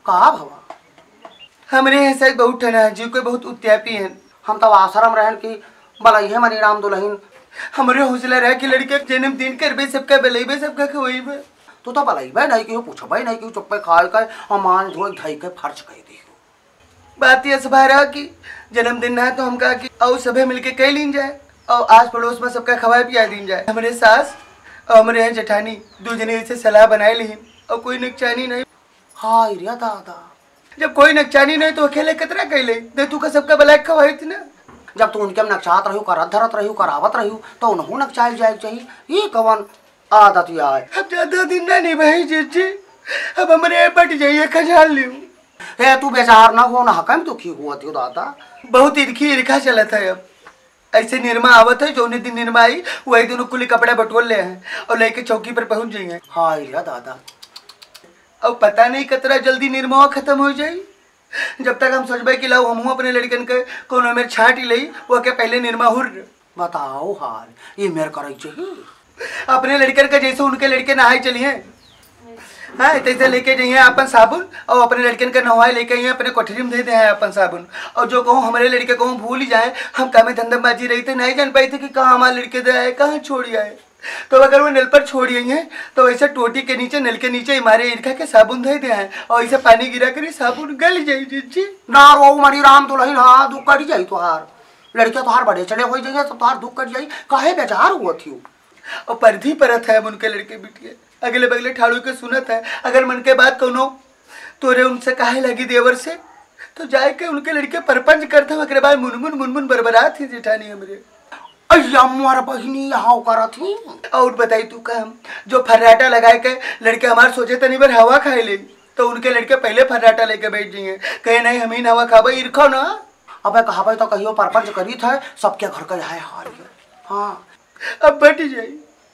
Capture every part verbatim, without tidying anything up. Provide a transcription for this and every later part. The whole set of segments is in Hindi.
का भवा हमरे ऐसा बहुत ठना है जी कोई बहुत उत्यापी है। हम तब आश्रम रहन की बलई है मनी राम दुल्हन हमरे हौसला रह कि लड़के जन्मदिन करबे सबका बलैबे सबका खवैबे तू तो बलैबे नहीं कि पूछबे नहीं कि चुप्पे खाल के और मान धोई धई के फर्ज कह दी। बात ये सभा रहा कि जन्मदिन ना तो हम कहा कि और सभे मिलके कह लीन जाए और आस पड़ोस में सबका खवाए पिया दीन जाए। हमारे सास और हमारे यहाँ जेठानी दो जने से सलाह बनाए ली और कोई नुकसानी नहीं। हाय रे दादा जब कोई नुकसानी नहीं तो अकेले कतरा कह ले दे तू का सबका बलाय खवाई थी ना। जब तू उनके नक्शात रहू करत धरत रहू करावत रहू तो उन्हों नक्शाल जाए चाहिए ये कवन आदत यार। अब ज्यादा दिन ना नहीं भाई जीजी अब हमारे बट जाइए खजाल लियो। हे तू बेजार ना हो ना हकम दुखी हुआ थी दादा बहुत ईर्खी ईर्खा चला था। अब ऐसे निर्मा आवत है जो दिन निर्मा आई वही दिन कुल कपड़े बटोल ले हैं और लेके चौकी पर पहुंच जाइए। हाय रे दादा अब पता नहीं कितना जल्दी निर्मा खत्म हो जाए। जब तक हम सोचबे कि लाओ हम अपने लड़कन के कोनो मेरे छाट ही लई वो के पहले निर्मा हुर बताओ हाल ये मेरे करे चाहिए। अपने लड़कन का जैसे उनके लड़के नहाई चलिए हाँ तैसे लेके जाइए अपन साबुन और अपने लड़कन का नहाए लेके आइए अपने कोठरी में दे दे अपन साबुन। और जो कहूँ हमारे लड़के को भूल ही जाए हम काम में धंधेबाजी रही थे नहीं जान पाई थे कि कहाँ हमारे लड़के दे आए कहाँ छोड़ आए। तो अगर वो नल पर छोड़ आई है तो वैसे टोटी के नीचे नल के नीचे हमारे ईर्खा के साबुन दे दे हैं और ऐसे पानी गिरा कर साबुन गल जाए जी ना रो मरी राम दुल्हन हाँ दुख कट जाई तुहार लड़के तुहार बड़े चढ़े हो जाइए तो तुहार दुख कट जाई काहे बेजार हुआ थी। और परधी परत है उनके लड़के बिटिए अगले बगले ठाड़ू के सुनत है अगर मन के बात कोनो तोरे उनसे काहे लगी देवर से तो जाए के उनके लड़के परपंच करते हैं। अगले बाद मुनमुन मुनमुन बरबरात थी जेठानी हमरे अय्या मोर बहिनी यहाँ कर थी। और बताई तू काम जो फर्राटा लगाए के लड़के हमारे सोचे तनी बार हवा खाए ले तो उनके लड़के पहले फर्राटा लेके बैठ जाइए कहे नहीं हम ही हवा खाबे ईर्खो ना। अब कहा तो कहियो परपंच करी था सबके घर का है हाल हाँ अब बढ़ जाए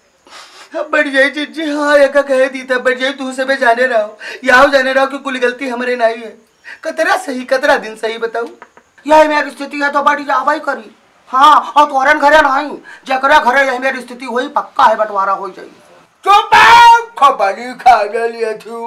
अब बढ़ जाए जीजी हाँ एक कहे दी था बढ़ जाए तू सब जाने रहो यहाँ जाने रहो कि कुल गलती हमारे नहीं है। कतरा सही कतरा दिन सही बताऊ यही मेरी स्थिति है तो बढ़ जाए करी हाँ और तोहरे घरे नहीं जकरा घरे यही मेरी स्थिति हुई पक्का है बंटवारा हो जाए। चुप खबरी खा लिया थी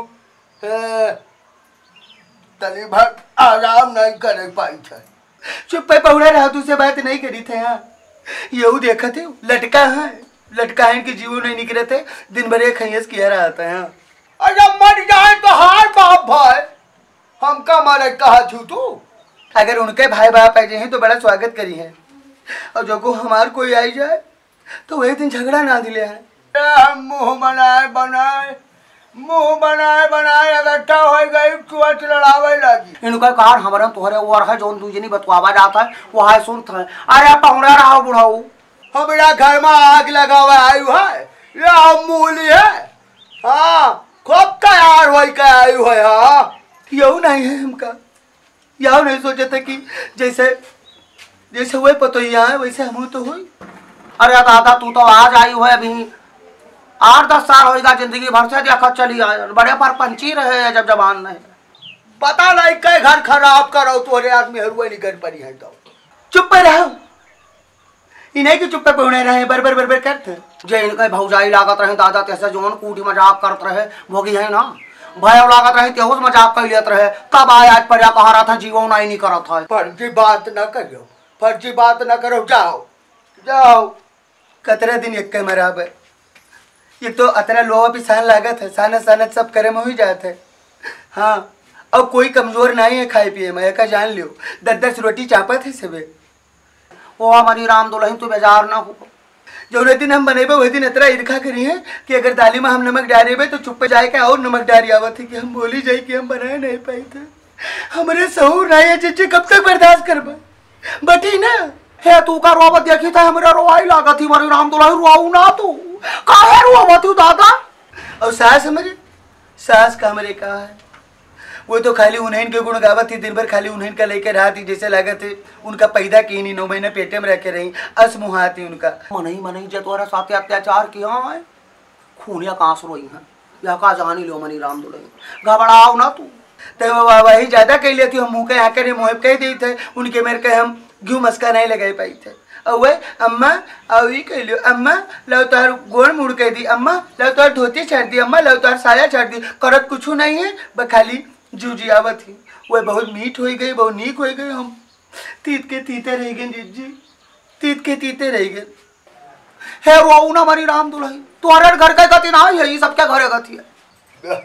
तली भर आराम नहीं करे पाई था चुप पे पहुड़ा रहा तू से बात नहीं करी थे। हाँ यू देखा थे लटका है लटका है कि जीवो नहीं निकले थे दिन भर एक खैस किया रहा था। हाँ अरे मर जाए तो हार बाप भाई हम का मारे कहा छू तू अगर उनके भाई बाप आ जाए तो बड़ा स्वागत करी है और जो को हमार कोई आई जाए तो वही दिन झगड़ा ना दिले है। मुंह बनाए बनाए मुंह बनाए बनाए अगट्ठा हो गई चुआच लड़ावे लगी इनका कार हमारे तोहरे और है जोन दूजनी बतवावा जाता है वो है सुनता है। अरे पहुड़ा रहा बुढ़ाऊ हमारा घर में आग लगा हुआ आयु है यह मूली है हाँ खूब तैयार हो के आयु है। हाँ यू नहीं है हमका यू नहीं सोचा था कि जैसे जैसे हुए पतो यहाँ है वैसे हम तो हुई। अरे दादा तू तो आज आई हुए अभी आठ दस साल होगा जिंदगी भर से देखा चली आए बड़े पर पंची रहे जब जवान नहीं पता नहीं कई घर खराब करो तोरे आदमी हरुआ निकल पड़ी है तो चुप पे रहो इन्हें की चुप पे पहुने रहे बर बर बर बर करते जे इनके भौजाई लागत रहे दादा तैसे जोन कूटी मजाक करत रहे भोगी है ना भय लागत रहे तेहुस मजाक कर लेत रहे तब आय आज पर कहा रहा था जीवो नहीं नहीं करत है। फर्जी बात न करो फर्जी बात न करो जाओ जाओ कतरे दिन एक मराब है ये तो अतरा लोहा भी सान लागत है सानत सानत सब करे में ही जाते है। हाँ और कोई कमजोर नहीं है खाए पिए में का जान लियो दस दस रोटी चापत है सबे ओ हमारी राम दुल्हन तू बेजार ना हो जो दिन हम बनेबे वही दिन इतना ईर्खा करी है कि अगर दाली में हम नमक डालेबे तो चुप पे जाए के और नमक डाली आवत है कि हम बोली जाए कि हम बनाए नहीं पाए थे हमारे सहूर नहीं है जीजी कब तक बर्दाश्त करबे बटी ना हे तू का रोवत देखी था हमरा रोवाई लागत थी हमारी राम दुल्हन रोऊ ना तू काहे रोवत दादा। और सास हमारे सास का हमारे कहा है वो तो खाली उन्हें के गुण गावत थी दिन भर खाली उन्हें का लेके रहा थी जैसे लागत है उनका पैदा की नहीं नौ महीने पेटे में रह के रही असमुहा थी उनका मनई मनई जे तोरा साथ अत्याचार किया है खूनिया कांस रोई है या का जानी लो मनी राम दुल्हन घबराओ ना तू तो वही ज्यादा कह लेती हम मुँह के आकर मुँह कह दी थे उनके मेरे के हम घी मस्का नहीं लगा पाई थे और वह अम्मा और ये कह लियो अम्मा लो तार गोड़ मुड़ कह दी अम्मा लो तार धोती छाड़ दी अम्मा लो तार साया छाड़ दी करत कुछ नहीं है बस खाली जूजी आवत ही वह बहुत मीठ हो गई, बहुत नीक हो गई। हम तीत के तीते रह गए जीजी, तीत के तीते रह गए। हे वो ना हमारी राम दुल्हन तुम्हारे घर का गति ना है, ये सबके घरे गति है।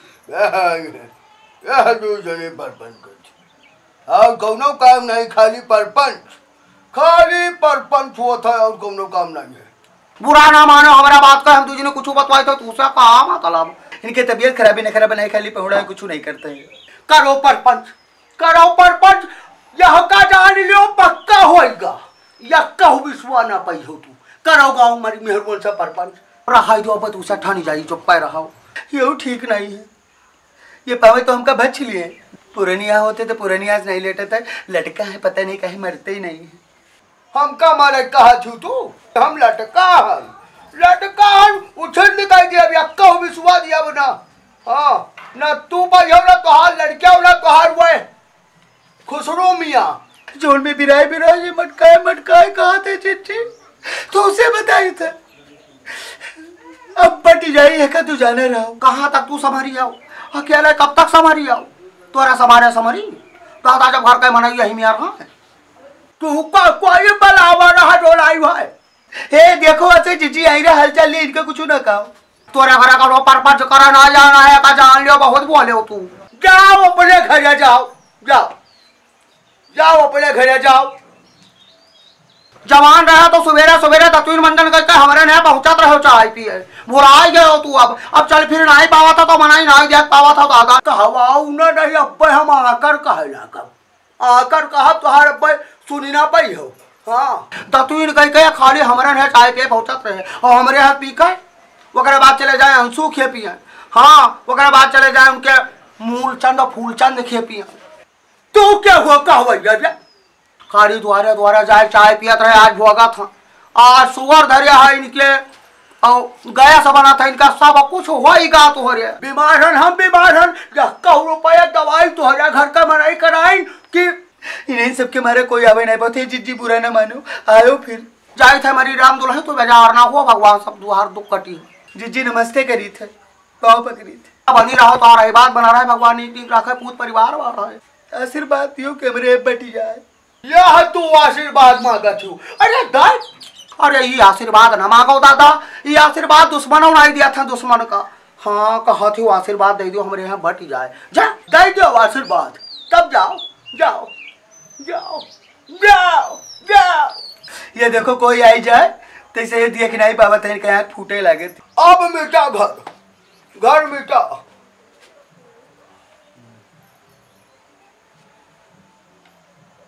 यह दूसरे परपंच कर और कौनो काम नहीं, खाली परपंच, खाली परपंच हुआ था और कौनो काम नहीं है। बुरा ना मानो हमारा बात का, हम तुझे ने कुछ बतवाई तो तू से कहा मतलब। इनके तबीयत खराबी न खराब नहीं, खाली पहुड़ा कुछ नहीं करते हैं। करो परपंच, करो परपंच, यह का जान लियो पक्का होएगा, या कहू विश्वास ना पाई हो तू। करो गाँव मरी मेहरबान सा परपंच। रहा दो अब तू से ठानी जाई चुप पे रहो। ये ठीक नहीं है, ये पावे तो हमका बच लिए। पुरानिया होते तो पुरानिया नहीं लेटे थे, लटका है पता नहीं कहीं मरते ही नहीं है। हमका मारे कहा छू तू, हम लटका है, लटका है उछल दिखाई दिया, या कहू विश्वास दिया बना। हाँ न तू पाई हो ना तोहार लड़किया हो ना तोहार वो खुसरो मियाँ जोन में बिराए बिराए ये मटकाए मटकाए कहा थे चिट्ठी तो उसे बताई थे। अब बटी जाई है का तू जाने रहो। कहाँ तक तू संभारी आओ अकेले, कब तक संभारी आओ? तोरा संभारे संभारी दादा जब घर का मनाई यही में रहा है। तू का कोई बलावा रहा डोलाई भाई। हे देखो अच्छे जीजी आई रे हालचाल ले, इनका कुछ ना कहो। तोरे घर का रो परपंच करा ना जाना है का जान लियो, बहुत बोले हो तू। जाओ अपने घर जाओ, जाओ जाओ अपने घर जाओ। जवान रहा तो सवेरे सवेरे दतुन मंडन करके हमारे ने पहुंचत रहो चाय पिए, भुला गए हो तू। अब अब चल फिर नहीं पावा था तो मनाई नहीं देख पावा था दादा। कहवाऊ ना नहीं अब हम आकर कहे लागब, आकर कहा तुहार अब सुनी ना पाई हो। हाँ दतुन कह के खाली हमारे ने चाय पिए पहुंचत रहे और हमारे हाथ पी के ओकरे बाद चले जाए अंशु खे पिए। हाँ ओकरे बाद चले जाए उनके मूलचंद और फूलचंद खे पिए। तू क्या हुआ कहवैया खाली द्वारे द्वारे जाए चाय पियत रहे। आज भोगा था, आज सुगर धरे है इनके और गया सब बना था इनका, सब कुछ होगा तुहरे। बीमार हन हम बीमार हन, कहू रुपया दवाई तुहरा घर का मनाई कराई कि इन्हें सबके मारे कोई आवे नहीं पाते। जिज्जी बुरा न मानो, आयो फिर जाए थे हमारी राम दुल्हन तो बेजार ना हो, भगवान सब दुहार दुख कटी। जिज्जी नमस्ते करी थे, पाँव पकड़ी थे। बनी रहो तो रही बात बना रहा है, भगवान नीति रखे पूत परिवार वाला है। आशीर्वाद दियो कैमरे बटी जाए। यह तू आशीर्वाद मांगा छू। अरे दाई, अरे ये आशीर्वाद न मांगो दादा, ये आशीर्वाद दुश्मनों नहीं दिया था दुश्मन का। हाँ कहा थी वो आशीर्वाद दे दो हमारे यहाँ बट जाए। जा दे दो आशीर्वाद, तब जाओ जाओ जाओ जाओ जाओ। ये देखो कोई आई जाए तो इसे देख नहीं पावत है, कहीं फूटे लगे। अब मिटा घर, घर मिटा।